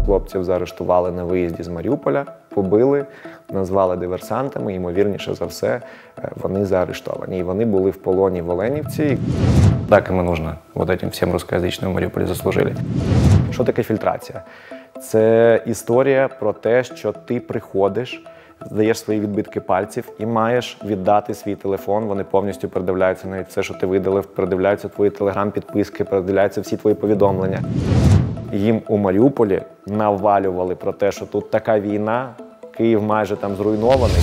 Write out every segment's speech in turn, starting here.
хлопців заарештували на виїзді з Маріуполя, побили, назвали диверсантами, ймовірніше за все, вони заарештовані. І вони були в полоні в Оленівці. Так им и нужно, вот этим всем русскоязычным в Маріуполі заслужили. Що таке фільтрація? Це історія про те, що ти приходиш, здаєш свої відбитки пальців і маєш віддати свій телефон. Вони повністю передивляються навіть все, що ти видалив, передивляються твої телеграм-підписки, передивляються всі твої повідомлення. Їм у Маріуполі навалювали про те, що тут така війна, Київ майже там зруйнований.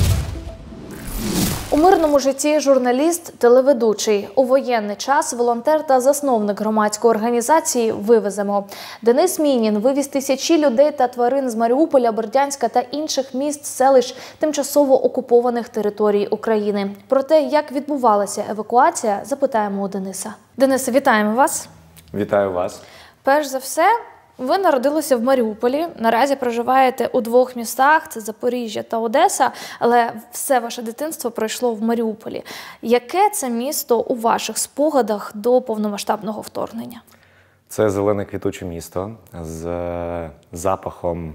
У мирному житті журналіст, телеведучий, у воєнний час волонтер та засновник громадської організації «Вивеземо». Денис Мінін вивіз тисячі людей та тварин з Маріуполя, Бердянська та інших міст, селищ тимчасово окупованих територій України. Про те, як відбувалася евакуація, запитаємо у Дениса. Денисе, вітаємо вас. Вітаю вас. Перш за все, ви народилися в Маріуполі, наразі проживаєте у двох містах – це Запоріжжя та Одеса, але все ваше дитинство пройшло в Маріуполі. Яке це місто у ваших спогадах до повномасштабного вторгнення? Це зелене квітуче місто з запахом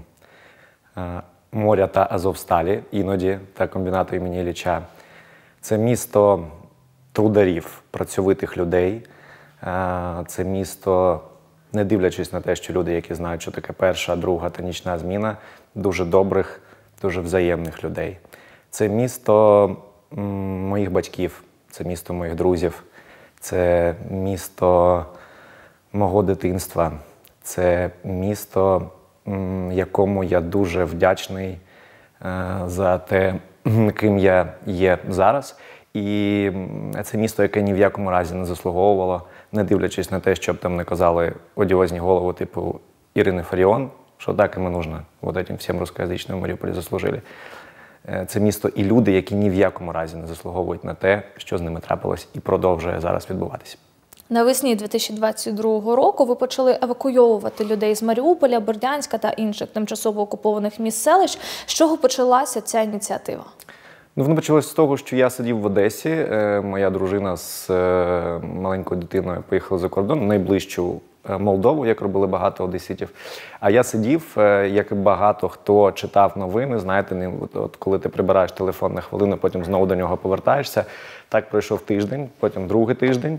моря та Азовсталі, іноді, та комбінату імені Ілліча. Це місто трударів, працьовитих людей. Це місто, не дивлячись на те, що люди, які знають, що таке перша, друга та нічна зміна, дуже добрих, дуже взаємних людей. Це місто моїх батьків, це місто моїх друзів, це місто мого дитинства, це місто, якому я дуже вдячний за те, ким я є зараз. І це місто, яке ні в якому разі не заслуговувало, не дивлячись на те, щоб там не казали одіозні голови типу Ірини Фаріон, що так им и нужно, вот этим всем русскоязычным в Маріуполі заслужили. Це місто і люди, які ні в якому разі не заслуговують на те, що з ними трапилось і продовжує зараз відбуватися. Навесні 2022 року ви почали евакуйовувати людей з Маріуполя, Бердянська та інших тимчасово окупованих міст селищ. З чого почалася ця ініціатива? Воно почалося з того, що я сидів в Одесі, моя дружина з маленькою дитиною поїхала за кордон, в найближчу Молдову, як робили багато одеситів. А я сидів, як і багато хто читав новини, знаєте, от коли ти прибираєш телефон на хвилину, потім знову до нього повертаєшся. Так пройшов тиждень, потім другий тиждень.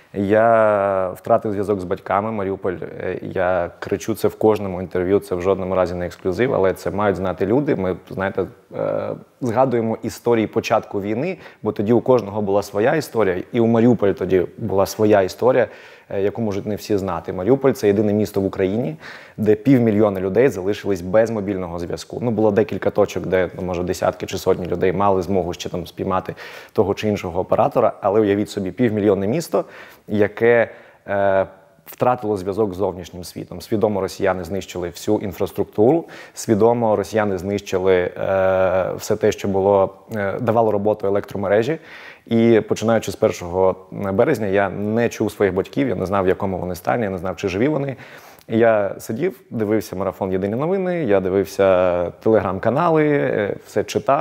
Я втратив зв'язок з батьками. Маріуполь, я кричу це в кожному інтерв'ю, це в жодному разі не ексклюзив, але це мають знати люди. Ми, знаєте, згадуємо історії початку війни, бо тоді у кожного була своя історія, і у Маріуполі тоді була своя історія, яку можуть не всі знати. Маріуполь – це єдине місто в Україні, де 500 000 людей залишились без мобільного зв'язку. Ну, було декілька точок, де, може, десятки чи сотні людей мали змогу ще там спіймати того чи іншого оператора, але уявіть собі, 500 000 місто, яке втратило зв'язок з зовнішнім світом. Свідомо росіяни знищили всю інфраструктуру, свідомо росіяни знищили все те, що давало роботу електромережі. І починаючи з 1 березня я не чув своїх батьків, я не знав, в якому вони стані, я не знав, чи живі вони. І я сидів, дивився марафон «Єдині новини», я дивився телеграм-канали, все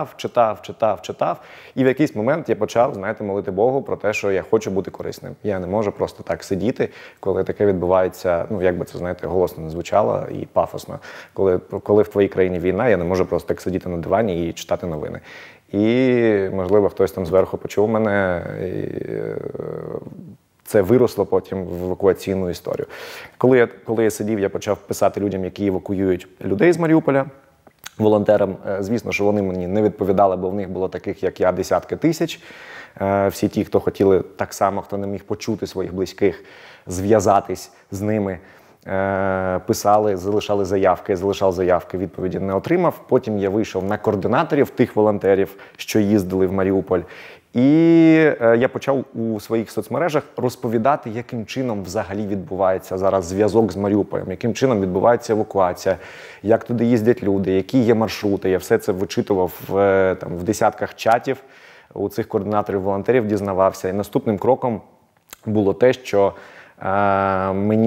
читав. І в якийсь момент я почав, знаєте, молити Богу про те, що я хочу бути корисним. Я не можу просто так сидіти, коли таке відбувається, ну, як би це, знаєте, голосно не звучало і пафосно. Коли в твоїй країні війна, я не можу просто так сидіти на дивані і читати новини. І, можливо, хтось там зверху почув мене, це виросло потім в евакуаційну історію. Коли я сидів, я почав писати людям, які евакуюють людей з Маріуполя, волонтерам. Звісно, що вони мені не відповідали, бо в них було таких, як я, десятки тисяч. Всі ті, хто хотіли так само, хто не міг почути своїх близьких, зв'язатись з ними, писали, залишав заявки, відповіді не отримав. Потім я вийшов на координаторів тих волонтерів, що їздили в Маріуполь. І я почав у своїх соцмережах розповідати, яким чином взагалі відбувається зараз зв'язок з Маріуполем, яким чином відбувається евакуація, як туди їздять люди, які є маршрути. Я все це вичитував в десятках чатів у цих координаторів-волонтерів, дізнавався. І наступним кроком було те, що мені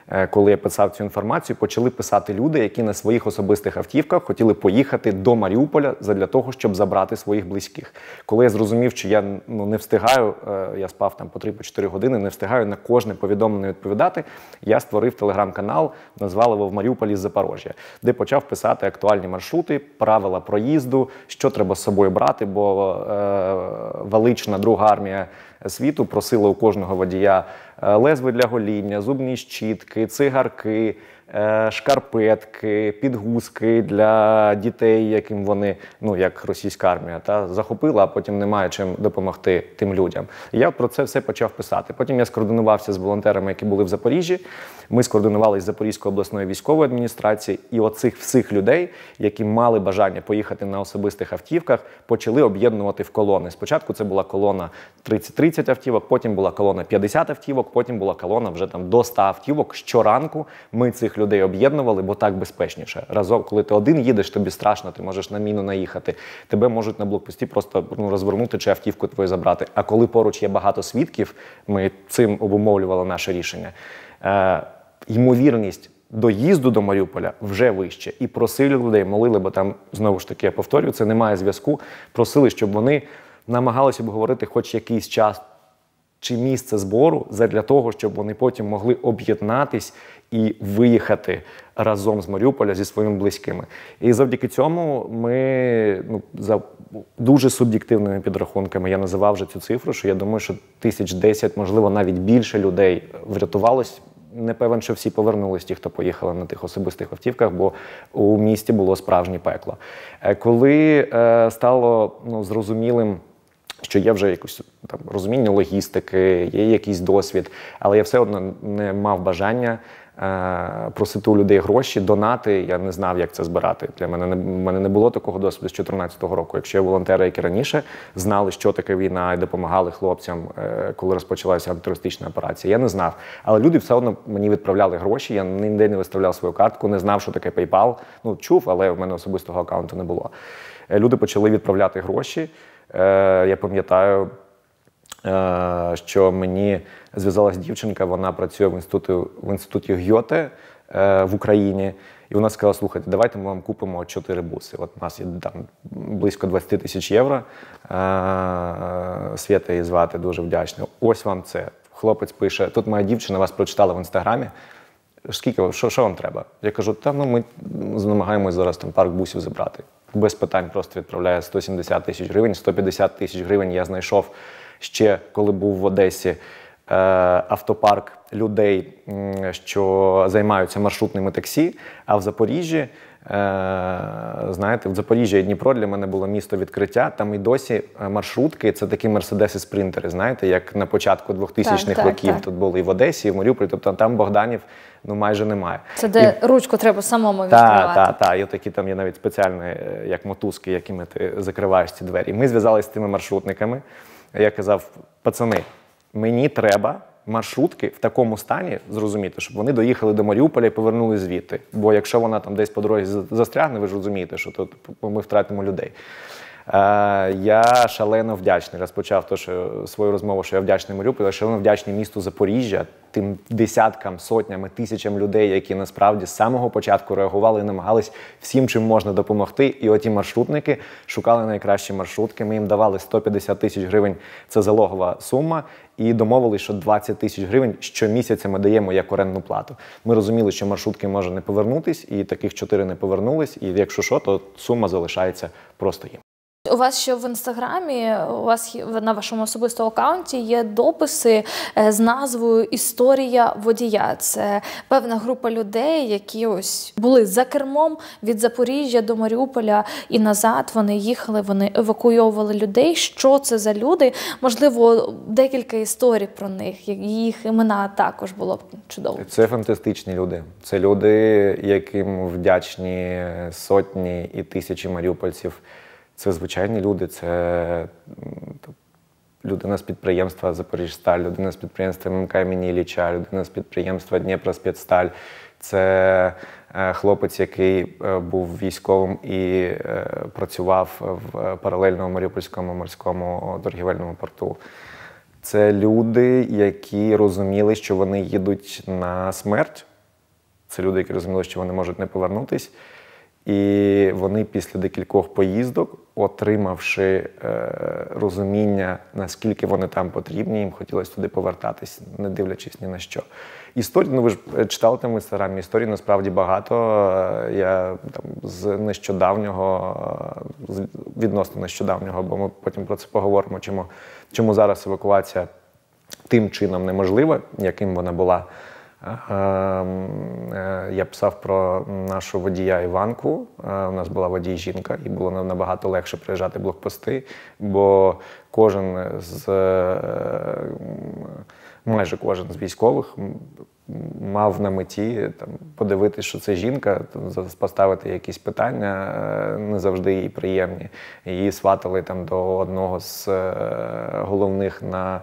коли я писав цю інформацію, почали писати люди, які на своїх особистих автівках хотіли поїхати до Маріуполя для того, щоб забрати своїх близьких. Коли я зрозумів, що я не встигаю, я спав там по 3-4 години, не встигаю на кожне повідомлення відповідати, я створив телеграм-канал, назвав його «В Маріуполі з Запоріжжя», де почав писати актуальні маршрути, правила проїзду, що треба з собою брати, бо велична Друга армія світу просила у кожного водія лезви для гоління, зубні щітки, цигарки, шкарпетки, підгузки для дітей, яким вони, як російська армія, захопила, а потім немає чим допомогти тим людям. І я про це все почав писати. Потім я скоординувався з волонтерами, які були в Запоріжжі. Ми скоординувалися з Запорізькою обласною військовою адміністрацією, і оцих всіх людей, які мали бажання поїхати на особистих автівках, почали об'єднувати в колони. Спочатку це була колона 30 автівок, потім була колона 50 автівок, потім була колона вже там до 100 автівок. Щоранку ми цих людей об'єднували, бо так безпечніше. Разом, коли ти один їдеш, тобі страшно, ти можеш на міну наїхати, тебе можуть на блокпості просто розвернути чи автівку твою забрати. А коли поруч є багато свідків, ми цим обумовлювали наше рішення. Ймовірність доїзду до Маріуполя вже вище. І просили людей, молили, бо там, знову ж таки, я повторюю, це немає зв'язку, просили, щоб вони намагалися обговорити хоч якийсь час чи місце збору для того, щоб вони потім могли об'єднатись і виїхати разом з Маріуполя зі своїми близькими. І завдяки цьому ми, за дуже суб'єктивними підрахунками, я називав вже цю цифру, що я думаю, що 1010, можливо, навіть більше людей врятувалось. Не певен, що всі повернулись, ті, хто поїхали на тих особистих автівках, бо у місті було справжнє пекло. Коли стало зрозумілим, що є вже якесь розуміння логістики, є якийсь досвід, але я все одно не мав бажання просити у людей гроші, донати, я не знав, як це збирати. Для мене не було такого досвіду з 2014 року. Якщо є волонтери, які раніше знали, що таке війна, і допомагали хлопцям, коли розпочалася антитерористична операція, я не знав. Але люди все одно мені відправляли гроші, я ніде не виставляв свою картку, не знав, що таке PayPal. Чув, але в мене особистого аккаунту не було. Люди почали відправляти гроші. Я пам'ятаю, що мені зв'язалась дівчинка, вона працює в інституті Гьоте в Україні, і вона сказала: слухайте, давайте ми вам купимо 4 буси. От у нас є там близько 20 тисяч євро, Свята її звати, дуже вдячна. Ось вам це. Хлопець пише: тут моя дівчина вас прочитала в Інстаграмі, скільки, що вам треба? Я кажу: ми намагаємось зараз там парк бусів забрати. Без питань просто відправляє 170 тисяч гривень, 150 тисяч гривень я знайшов ще, коли був в Одесі, автопарк людей, що займаються маршрутними таксі, а в Запоріжжі, знаєте, в Запоріжжі і Дніпро для мене було місто відкриття, там і досі маршрутки, це такі мерседеси-спринтери, знаєте, як на початку 2000-х років тут були і в Одесі, і в Маріуполі, тобто там Богданів майже немає. Це де ручку треба самому відкривати. Так, і такі там є навіть спеціальні, як мотузки, якими ти закриваєш ці двері. Ми зв'язалися з тими маршрутниками. Я казав: пацани, мені треба маршрутки в такому стані, зрозуміти, щоб вони доїхали до Маріуполя і повернули звідти. Бо якщо вона там десь по дорозі застрягне, ви ж розумієте, що тут ми втратимо людей. Я шалено вдячний, розпочав свою розмову, що я вдячний Маріуполю, я шалено вдячний місту Запоріжжя, тим десяткам, сотням, тисячам людей, які насправді з самого початку реагували і намагались всім, чим можна допомогти. І оті маршрутники шукали найкращі маршрутки, ми їм давали 150 тисяч гривень, це залогова сума, і домовились, що 20 тисяч гривень щомісяця ми даємо як орендну плату. Ми розуміли, що маршрутки може не повернутись, і таких 4 не повернулись, і якщо що, то сума залишається просто їм. У вас ще в Інстаграмі, у вас на вашому особистому аккаунті є дописи з назвою «Історія водія». Це певна група людей, які ось були за кермом від Запоріжжя до Маріуполя і назад. Вони їхали, вони евакуйовували людей. Що це за люди? Можливо, декілька історій про них, їх імена також було б чудово. Це фантастичні люди. Це люди, яким вдячні сотні і тисячі маріупольців. Це звичайні люди, це людина з підприємства «Запоріжсталь», людина з підприємства ММК імені Ілліча, людина з підприємства «Дніпроспецсталь». Це хлопець, який був військовим і працював в паралельному Маріупольському морському торгівельному порту. Це люди, які розуміли, що вони їдуть на смерть, Це люди, які розуміли, що вони можуть не повернутись. І вони після декількох поїздок, отримавши розуміння, наскільки вони там потрібні, їм хотілося туди повертатись, не дивлячись ні на що. Історії, ну ви ж читали там в Інстаграмі, історій насправді багато. Я там з нещодавнього, відносно нещодавнього, бо ми потім про це поговоримо, чому зараз евакуація тим чином неможлива, яким вона була. Я писав про нашу водія Іванку. У нас була водій-жінка, і було набагато легше приїжджати блокпости, бо майже кожен з військових мав на меті подивитися, що це жінка, поставити якісь питання, не завжди їй приємні. Її сватали до одного з головних на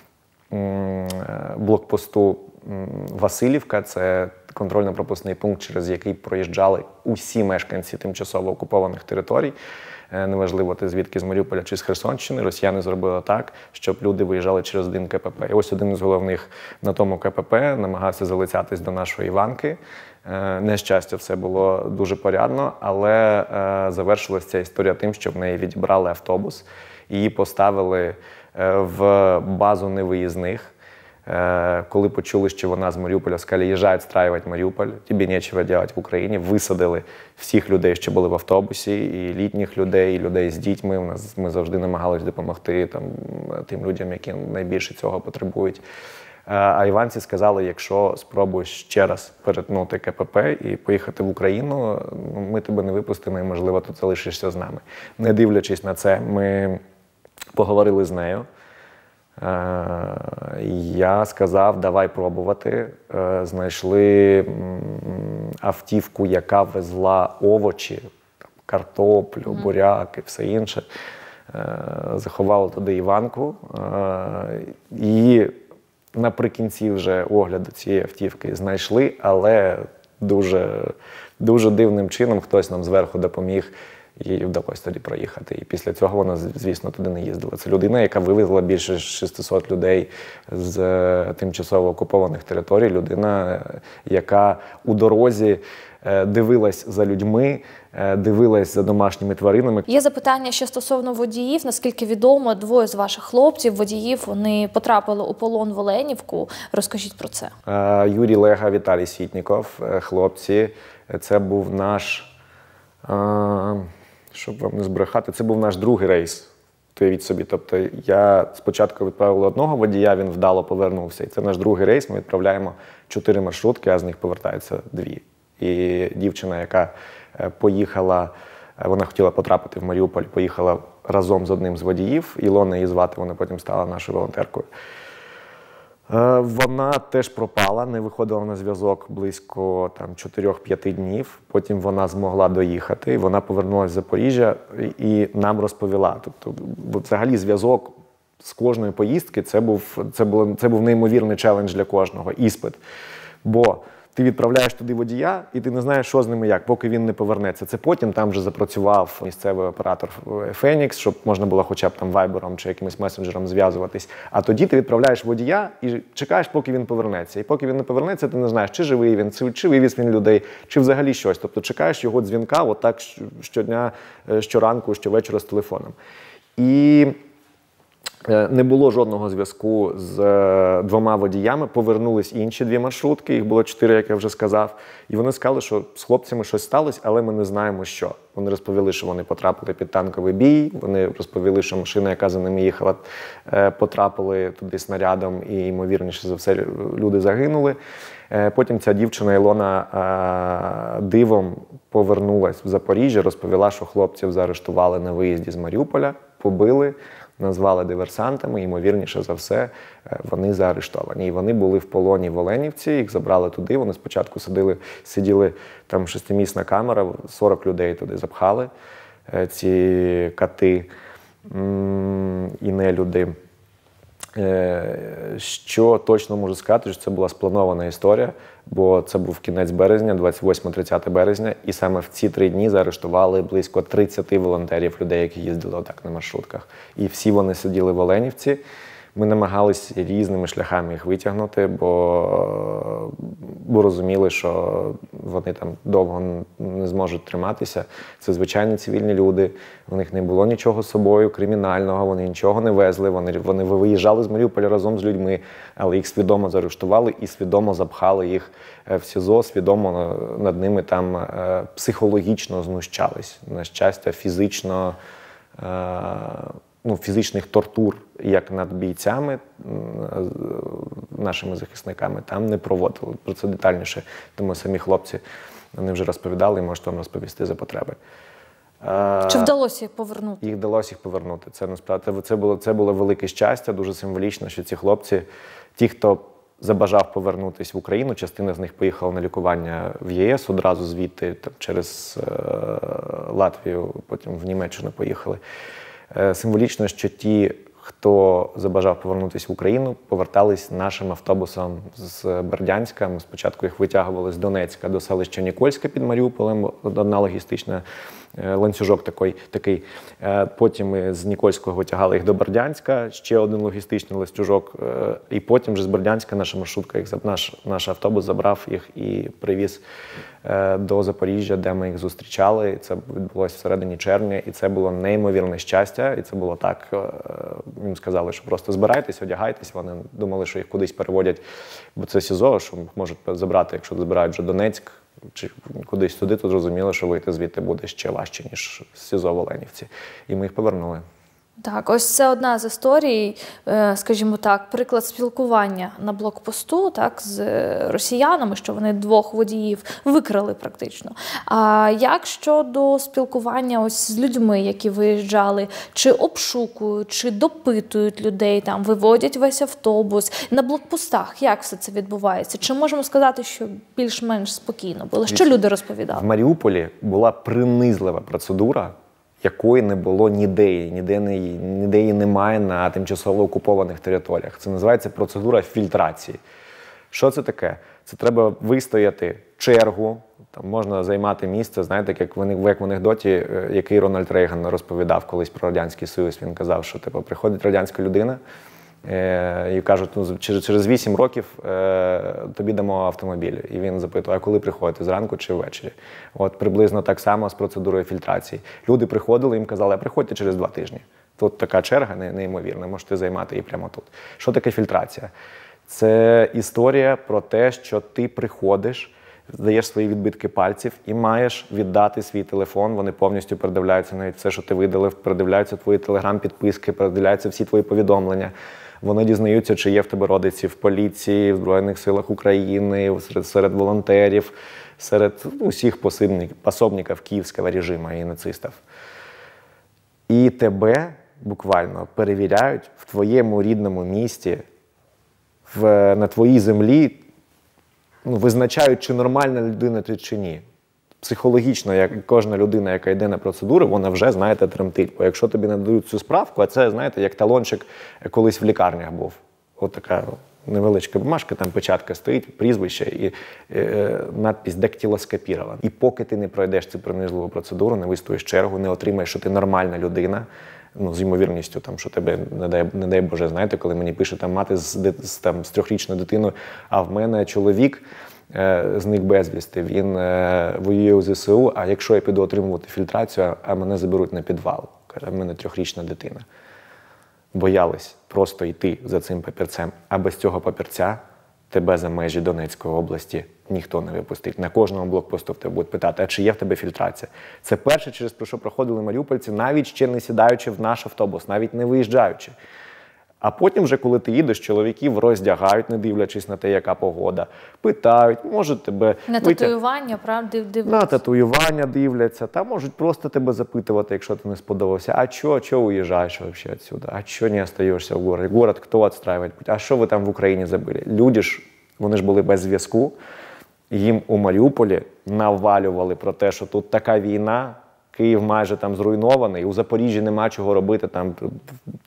блокпосту Василівка, це контрольно-пропускний пункт, через який проїжджали усі мешканці тимчасово окупованих територій. Неважливо, ти звідки, з Маріуполя чи з Херсонщини, росіяни зробили так, щоб люди виїжджали через один КПП. І ось один із головних на тому КПП намагався залицятись до нашої Іванки. На щастя, все було дуже порядно, але завершилася ця історія тим, що в неї відібрали автобус, її поставили в базу невиїзних. Коли почули, що вона з Маріуполя, сказали, їжджай відстраювати Маріуполь, тобі нічого робити в Україні. Висадили всіх людей, що були в автобусі, і літніх людей, і людей з дітьми. Ми завжди намагалися допомогти тим людям, які найбільше цього потребують. А іванці сказали, якщо спробуєш ще раз перетнути КПП і поїхати в Україну, ми тебе не випустимо і, можливо, тут залишишся з нами. Не дивлячись на це, ми поговорили з нею. Я сказав, давай пробувати. Знайшли автівку, яка везла овочі, картоплю, буряк і все інше. Заховали туди Іванку. Її наприкінці вже огляду цієї автівки знайшли, але дуже дивним чином хтось нам зверху допоміг. Їй вдалося тоді проїхати. І після цього вона, звісно, туди не їздила. Це людина, яка вивезла більше 600 людей з тимчасово окупованих територій. Людина, яка у дорозі дивилась за людьми, дивилась за домашніми тваринами. Є запитання ще стосовно водіїв. Наскільки відомо, двоє з ваших хлопців, водіїв, вони потрапили у полон в Оленівку. Розкажіть про це. Юрій Лега, Віталій Сітніков, хлопці. Це був наш... Щоб вам не збрехати, це був наш другий рейс. Уявіть собі. Тобто я спочатку відправив одного водія, він вдало повернувся. І це наш другий рейс, ми відправляємо 4 маршрутки, а з них повертаються 2. І дівчина, яка поїхала, вона хотіла потрапити в Маріуполь, поїхала разом з одним з водіїв. Ілона її звати, вона потім стала нашою волонтеркою. Вона теж пропала, не виходила на зв'язок близько 4-5 днів. Потім вона змогла доїхати, вона повернулася з Запоріжжя і нам розповіла. Тобто, взагалі, зв'язок з кожної поїздки це був неймовірний челендж для кожного, іспит. Бо ти відправляєш туди водія, і ти не знаєш, що з ними як, поки він не повернеться. Це потім там вже запрацював місцевий оператор Фенікс, щоб можна було хоча б вайбером чи якимось месенджером зв'язуватись. А тоді ти відправляєш водія і чекаєш, поки він повернеться. І поки він не повернеться, ти не знаєш, чи живий він, чи вивіз він людей, чи взагалі щось. Тобто чекаєш його дзвінка отак щодня, щоранку, щовечора з телефоном. І не було жодного зв'язку з 2 водіями, повернулись інші 2 маршрутки, їх було 4, як я вже сказав, і вони сказали, що з хлопцями щось сталося, але ми не знаємо, що. Вони розповіли, що вони потрапили під танковий бій, вони розповіли, що машина, яка за ними їхала, потрапили туди снарядом і, ймовірніше за все, люди загинули. Потім ця дівчина Ілона дивом повернулась в Запоріжжя, розповіла, що хлопців заарештували на виїзді з Маріуполя, побили, назвали диверсантами, ймовірніше за все, вони заарештовані. І вони були в полоні в Оленівці, їх забрали туди, вони спочатку сиділи, там 6-місна камера, 40 людей туди запхали, ці кати і нелюди. Що точно можу сказати, що це була спланована історія, бо це був кінець березня, 28-30 березня, і саме в ці 3 дні заарештували близько 30 волонтерів, людей, які їздили отак на маршрутках. І всі вони сиділи в Оленівці, Ми намагалися різними шляхами їх витягнути, бо розуміли, що вони там довго не зможуть триматися. Це звичайні цивільні люди, у них не було нічого з собою кримінального, вони нічого не везли, вони виїжджали з Маріуполя разом з людьми, але їх свідомо заарештували і свідомо запхали їх в СІЗО, свідомо над ними там психологічно знущались. На щастя, фізичних тортур, як над бійцями, нашими захисниками, там не проводили. Про це детальніше, тому самі хлопці, вони вже розповідали і можуть вам розповісти за потреби. Чи вдалося їх повернути? Їх вдалося їх повернути. Це насправді це було велике щастя, дуже символічно, що ці хлопці, ті, хто забажав повернутися в Україну, частина з них поїхала на лікування в ЄС, одразу звідти там, через Латвію, потім в Німеччину поїхали. Символічно, що ті, хто забажав повернутися в Україну, повертались нашим автобусом з Бердянська. Ми спочатку їх витягували з Донецька до селища Нікольська під Маріуполем, одна логістична ланцюжок такий. Потім ми з Нікольського витягали їх до Бердянська, ще один логістичний ланцюжок. І потім вже з Бердянська наша маршрутка, наш автобус забрав їх і привіз до Запоріжжя, де ми їх зустрічали. Це відбулося всередині червня, і це було неймовірне щастя. І це було так, їм сказали, що просто збирайтесь, одягайтесь. Вони думали, що їх кудись переводять, бо це СІЗО, що можуть забрати, якщо забирають вже Донецьк, чи кудись туди, то зрозуміло, що вийти звідти буде ще важче, ніж з СІЗО в Оленівці. І ми їх повернули. Так, ось це одна з історій, скажімо так, приклад спілкування на блокпосту, так, з росіянами, що вони двох водіїв викрали практично. А як щодо спілкування ось з людьми, які виїжджали, чи обшукують, чи допитують людей, там, виводять весь автобус, на блокпостах, як все це відбувається? Чи можемо сказати, що більш-менш спокійно було? Що люди розповідали? В Маріуполі була принизлива процедура, якої не було ніде її немає на тимчасово окупованих територіях. Це називається процедура фільтрації. Що це таке? Це треба вистояти чергу, там можна займати місце, знаєте, як в анекдоті, який Рональд Рейган розповідав колись про Радянський Союз. Він казав, що приходить радянська людина і кажуть, через 8 років тобі дамо автомобіль. І він запитує, а коли приходите, зранку чи ввечері? От приблизно так само з процедурою фільтрації. Люди приходили, їм казали, а приходьте через 2 тижні. Тут така черга неймовірна, можете займати її прямо тут. Що таке фільтрація? Це історія про те, що ти приходиш, здаєш свої відбитки пальців і маєш віддати свій телефон. Вони повністю передивляються навіть все, що ти видалив, передивляються твої телеграм-підписки, передивляються всі твої повідомлення. Вони дізнаються, чи є в тебе родиці в поліції, в Збройних силах України, серед волонтерів, серед усіх пособників київського режиму і нацистів. І тебе буквально перевіряють в твоєму рідному місті, на твоїй землі, визначають, чи нормальна людина ти, чи ні. Психологічно, як кожна людина, яка йде на процедуру, вона вже, знаєте, тремтить. Бо якщо тобі надають цю справку, а це, знаєте, як талончик колись в лікарнях був. От така невеличка бумажка, там печатка стоїть, прізвище і надпись «Дактилоскопіровано». І поки ти не пройдеш цю принизливу процедуру, не вистоїш чергу, не отримаєш, що ти нормальна людина, з ймовірністю, що тебе, не дай Боже, знаєте, коли мені пише там мати з 3-річною дитиною, а в мене чоловік зник безвісти, він воює у ЗСУ, а якщо я піду отримувати фільтрацію, а мене заберуть на підвал. Каже, в мене 3-річна дитина. Боялись просто йти за цим папірцем, а без цього папірця тебе за межі Донецької області ніхто не випустить. На кожному блокпосту в тебе будуть питати, а чи є в тебе фільтрація? Це перше, через що проходили маріупольці, навіть ще не сідаючи в наш автобус, навіть не виїжджаючи. А потім вже, коли ти їдеш, чоловіків роздягають, не дивлячись на те, яка погода. Питають, можуть тебе... На татуювання, правда, дивляться? На татуювання дивляться. Та можуть просто тебе запитувати, якщо ти не сподобався. А чого уїжджаєш взагалі відсюди? А чого не остаєшся в городі? Город хто відстраювати? А що ви там в Україні забили? Люди ж, вони ж були без зв'язку. Їм у Маріуполі навалювали про те, що тут така війна, Київ майже там зруйнований, у Запоріжжі нема чого робити, там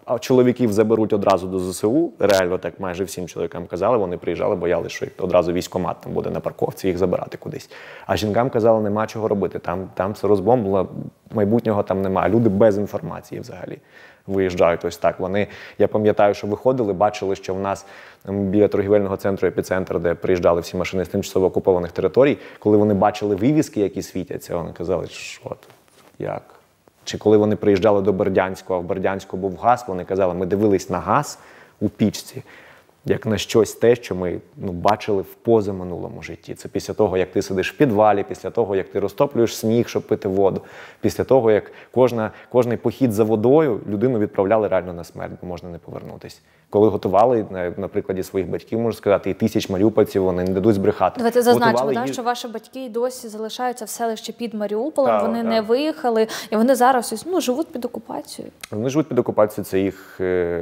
а чоловіків заберуть одразу до ЗСУ. Реально так майже всім чоловікам казали, вони приїжджали, боялися, що їх одразу військкомат там буде на парковці, їх забирати кудись. А жінкам казали, нема чого робити, там все розбомблено, майбутнього там немає. Люди без інформації взагалі виїжджають ось так. Я пам'ятаю, що виходили, бачили, що в нас біля торгівельного центру «Епіцентр», де приїжджали всі машини з тимчасово окупованих територій, коли вони бачили вивіски, які світяться, вони казали, що тут, як? Чи коли вони приїжджали до Бердянську, а в Бердянську був газ, вони казали, ми дивились на газ у пічці, як на щось те, що ми бачили в позаминулому житті. Це після того, як ти сидиш в підвалі, після того, як ти розтоплюєш сніг, щоб пити воду, після того, як кожний похід за водою людину відправляли реально на смерть, бо можна не повернутися. Коли готували, на прикладі своїх батьків, можу сказати, і 1000 маріупольців, вони не дадуть збрехати. Давайте зазначимо, що ваші батьки й досі залишаються в селищі під Маріуполем, вони не виїхали, і вони зараз живуть під окупацією. Вони живуть під окупацією, це їх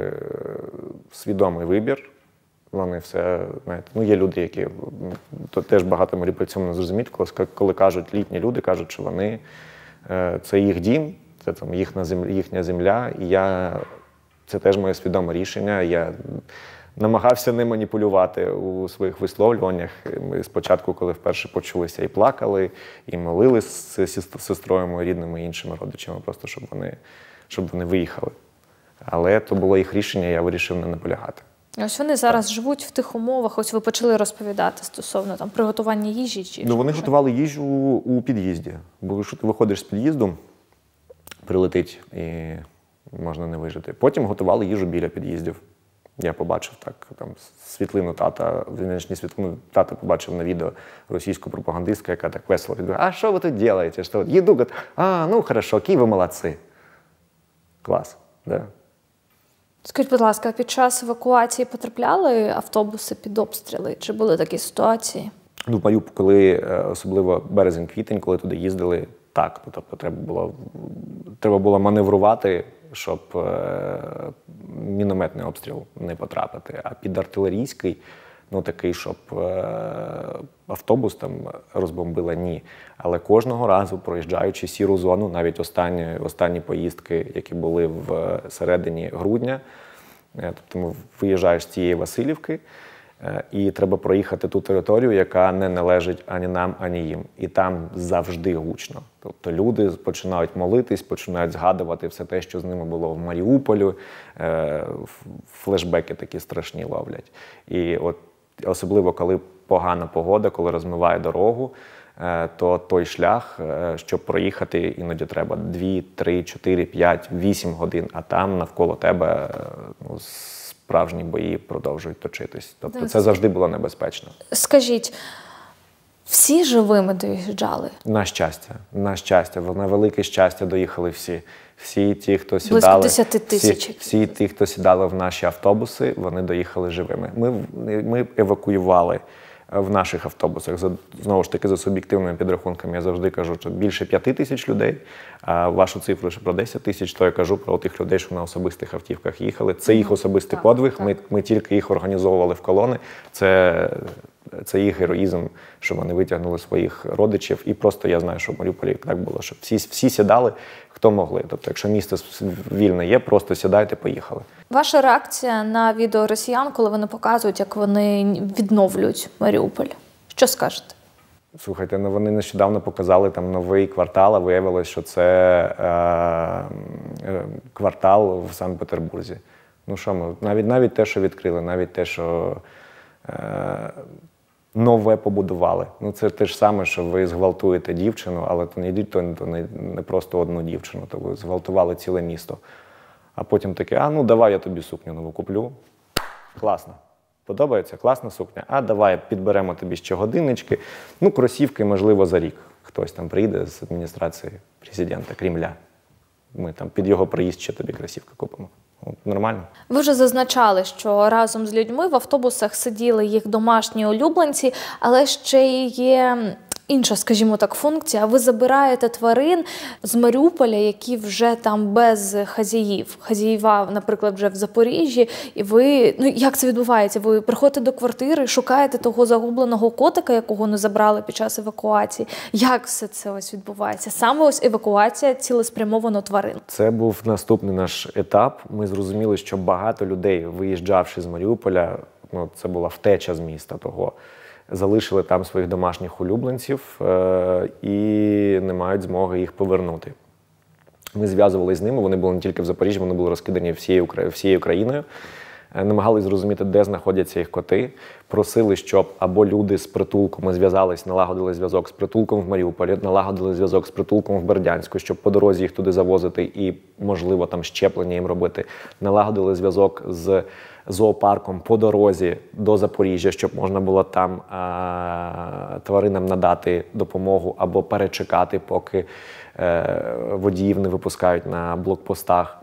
свідомий вибір. Вони все, знаєте, є люди, які, теж багато маріупольців не зрозуміють, коли кажуть, літні люди кажуть, що вони, це їх дім, це там їхня земля, і це теж моє свідоме рішення. Я намагався не маніпулювати у своїх висловлюваннях. Ми спочатку, коли вперше почулися, і плакали, і молились з сестрою моєю рідними і іншими родичами, просто щоб вони виїхали. Але то було їх рішення, я вирішив не наполягати. Ось вони зараз живуть в тих умовах, ось ви почали розповідати стосовно приготування їжі? Чи вони готували їжу у під'їзді. Бо якщо ти виходиш з під'їзду, прилетить і можна не вижити. Потім готували їжу біля під'їздів. Я побачив світлину тата, світлину тата побачив на відео російську пропагандистку, яка так весело відповідає, а що ви тут робите? Що? Їду, говорить, ну хорошо, які ви молодці. Клас, да. Скажіть, будь ласка, під час евакуації потрапляли автобуси під обстріли? Чи були такі ситуації? Коли, особливо березень-квітень, коли туди їздили, так. Тобто треба було маневрувати, щоб мінометний обстріл не потрапити. А під артилерійський, такий, щоб автобус там розбомбили, ні. Але кожного разу, проїжджаючи сіру зону, навіть останні поїздки, які були в середині грудня, тобто виїжджаєш з цієї Василівки, і треба проїхати ту територію, яка не належить ані нам, ані їм. І там завжди гучно. Тобто люди починають молитись, починають згадувати все те, що з ними було в Маріуполі, флешбеки такі страшні ловлять. І особливо, коли погана погода, коли розмиває дорогу, то той шлях, щоб проїхати, іноді треба 2, 3, 4, 5, 8 годин, а там навколо тебе справжні бої продовжують точитись. Тобто це завжди було небезпечно. Скажіть, всі живими доїжджали? На щастя. На велике щастя доїхали всі. Всі ті, хто сідали, близько 10 тисяч. Всі ті, хто сідали в наші автобуси, вони доїхали живими. Ми евакуювали в наших автобусах, знову ж таки, за суб'єктивними підрахунками, я завжди кажу, що більше 5 тисяч людей, а вашу цифру ще про 10 тисяч, то я кажу про тих людей, що на особистих автівках їхали. Це їх особистий подвиг, ми тільки їх організовували в колони, це їх героїзм, що вони витягнули своїх родичів. І просто я знаю, що в Маріуполі так було, що всі сідали, хто могли. Тобто, якщо місце вільне є, просто сідайте, поїхали. Ваша реакція на відео росіян, коли вони показують, як вони відновлюють Маріуполь? Що скажете? Слухайте, вони нещодавно показали там новий квартал, а виявилось, що це квартал в Санкт-Петербурзі. Ну що ми, навіть те, що відкрили, навіть те, що нове побудували. Ну це те ж саме, що ви зґвалтуєте дівчину, але то не просто одну дівчину, то ви зґвалтували ціле місто. А потім таке, давай я тобі сукню нову куплю. Класно. Подобається? Класна сукня. А давай підберемо тобі ще годиннички. Кросівки, можливо, за рік. Хтось там прийде з адміністрації президента Кремля. Ми там під його приїзд ще тобі кросівки купимо. Нормально. Ви вже зазначали, що разом з людьми в автобусах сиділи їх домашні улюбленці, але ще є інша, скажімо так, функція. Ви забираєте тварин з Маріуполя, які вже там без хазяїв. Хазяїва, наприклад, вже в Запоріжжі. І ви, як це відбувається? Ви приходите до квартири, шукаєте того загубленого котика, якого не забрали під час евакуації. Як все це ось відбувається? Саме ось евакуація цілеспрямовано тварин. Це був наступний наш етап. Ми зрозуміли, що багато людей, виїжджавши з Маріуполя, це була втеча з міста того, залишили там своїх домашніх улюбленців і не мають змоги їх повернути. Ми зв'язувалися з ними, вони були не тільки в Запоріжжі, вони були розкидані всією країною. Намагалися зрозуміти, де знаходяться їх коти. Просили, щоб або люди з притулку, ми зв'язались, налагодили зв'язок з притулком в Маріуполі, налагодили зв'язок з притулком в Бердянську, щоб по дорозі їх туди завозити і, можливо, там щеплення їм робити. Налагодили зв'язок з зоопарком по дорозі до Запоріжжя, щоб можна було там тваринам надати допомогу або перечекати, поки водіїв не випускають на блокпостах.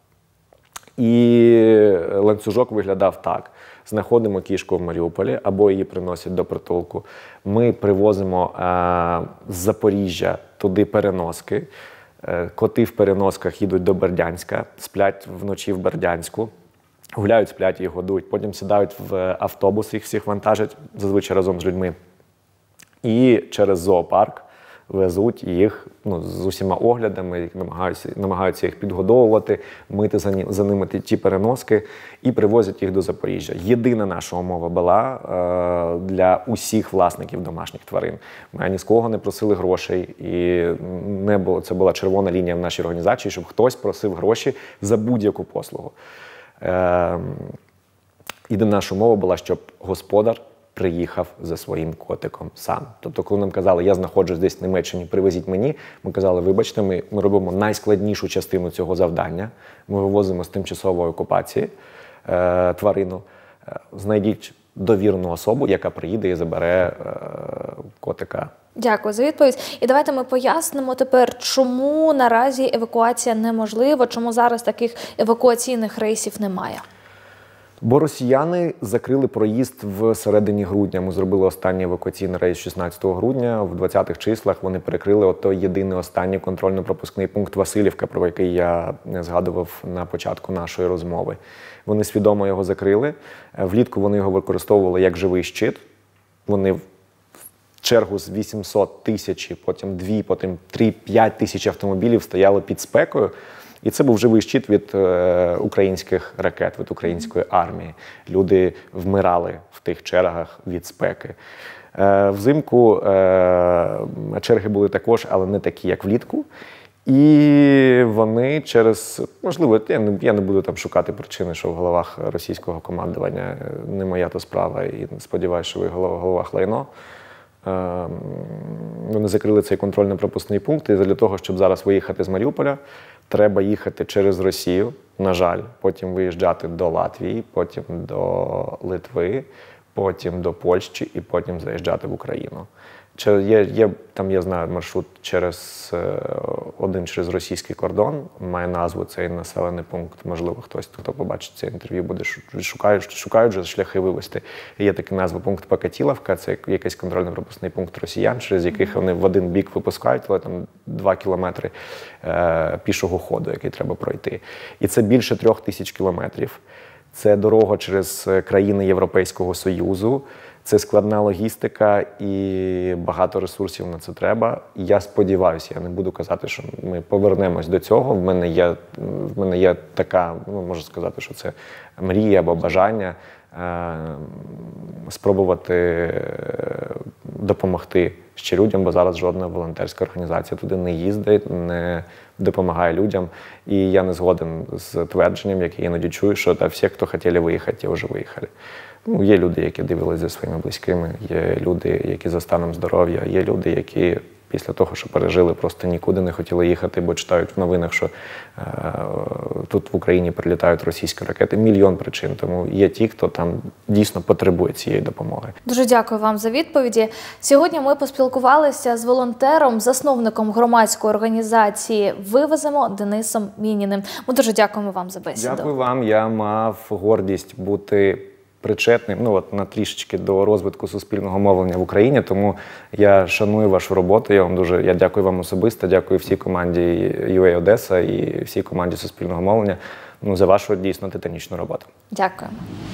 І ланцюжок виглядав так. Знаходимо кішку в Маріуполі, або її приносять до притулку. Ми привозимо з Запоріжжя туди переноски. Коти в переносках їдуть до Бердянська, сплять вночі в Бердянську. Гуляють, сплять, їх годують. Потім сідають в автобус, їх всіх вантажать, зазвичай разом з людьми. І через зоопарк везуть їх з усіма оглядами, намагаються їх підгодовувати, мити за ними ті переноски і привозять їх до Запоріжжя. Єдина наша умова була для усіх власників домашніх тварин. Ми ні з кого не просили грошей, і не було, це була червона лінія в нашій організації, щоб хтось просив гроші за будь-яку послугу. Єдина наша умова була, щоб господар приїхав за своїм котиком сам. Тобто, коли нам казали, я знаходжусь десь в Німеччині, привезіть мені, ми казали, вибачте, ми робимо найскладнішу частину цього завдання. Ми вивозимо з тимчасової окупації тварину. Знайдіть довірну особу, яка приїде і забере котика. Дякую за відповідь. І давайте ми пояснимо тепер, чому наразі евакуація неможлива, чому зараз таких евакуаційних рейсів немає. Бо росіяни закрили проїзд в середині грудня. Ми зробили останній евакуаційний рейс 16 грудня. В 20-х числах вони перекрили той єдиний останній контрольно-пропускний пункт Василівка, про який я згадував на початку нашої розмови. Вони свідомо його закрили. Влітку вони його використовували як живий щит. Вони в чергу з 800 тисяч, потім 2, потім 3-5 тисяч автомобілів стояли під спекою. І це був живий щит від українських ракет, від української армії. Люди вмирали в тих чергах від спеки. Взимку черги були також, але не такі, як влітку. І вони через, можливо, я не буду там шукати причини, що в головах російського командування не моя то справа, і сподіваюся, що в головах лайно. Вони закрили цей контрольно-пропускний пункт, і для того, щоб зараз виїхати з Маріуполя, треба їхати через Росію, на жаль, потім виїжджати до Латвії, потім до Литви, потім до Польщі і потім заїжджати в Україну. Я знаю маршрут через російський кордон, має назву цей населений пункт, можливо, хтось, хто побачить це інтерв'ю, буде шукають вже шляхи вивезти. Є така назва пункт Покатіловка, це якийсь контрольно-пропускний пункт росіян, через яких вони в один бік випускають, але там 2 кілометри пішого ходу, який треба пройти. І це більше 3000 кілометрів. Це дорога через країни Європейського Союзу. Це складна логістика і багато ресурсів на це треба. І я сподіваюся, я не буду казати, що ми повернемось до цього. В мене є така, можу сказати, що це мрія або бажання спробувати допомогти ще людям, бо зараз жодна волонтерська організація туди не їздить, не допомагає людям. І я не згоден з твердженням, яке я іноді чую, що всі, хто хотіли виїхати, ті вже виїхали. Є люди, які дивилися за своїми близькими, є люди, які за станом здоров'я, є люди, які після того, що пережили, просто нікуди не хотіли їхати, бо читають в новинах, що тут в Україні прилітають російські ракети. Мільйон причин. Тому є ті, хто там дійсно потребує цієї допомоги. Дуже дякую вам за відповіді. Сьогодні ми поспілкувалися з волонтером, засновником громадської організації «Вивеземо» Денисом Мініним. Ми дуже дякуємо вам за бесіду. Дякую вам. Я мав гордість бути причетний, ну от на трішечки до розвитку суспільного мовлення в Україні. Тому я шаную вашу роботу. Я дякую вам особисто, дякую всій команді UA Одеса і всій команді суспільного мовлення за вашу дійсно титанічну роботу. Дякую.